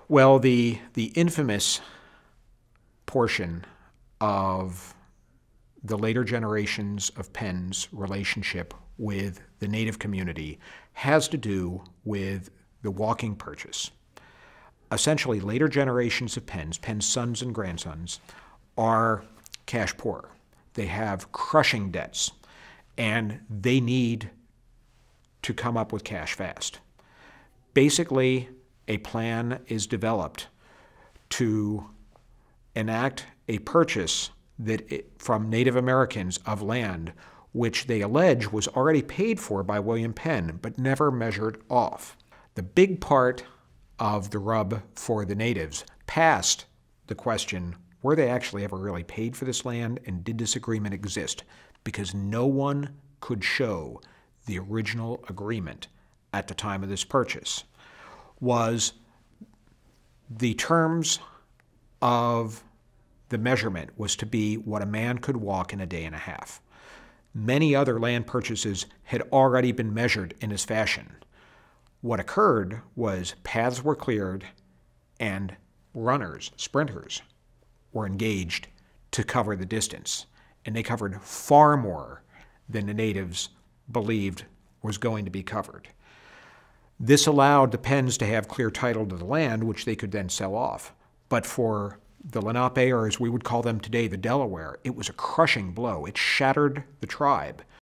Well, the infamous portion of the later generations of Penn's relationship with the Native community has to do with the walking purchase. Essentially, later generations of Penn's sons and grandsons, are cash poor. They have crushing debts, and they need to come up with cash fast. Basically, a plan is developed to enact a purchase from Native Americans of land which they allege was already paid for by William Penn but never measured off. The big part of the rub for the natives, past the question, were they actually ever really paid for this land and did this agreement exist? Because no one could show the original agreement at the time of this purchase, was the terms of the measurement was to be what a man could walk in a day and a half. Many other land purchases had already been measured in this fashion. What occurred was paths were cleared and runners, sprinters, were engaged to cover the distance. And they covered far more than the natives believed was going to be covered. This allowed the Penns to have clear title to the land, which they could then sell off. But for the Lenape, or as we would call them today, the Delaware, it was a crushing blow. It shattered the tribe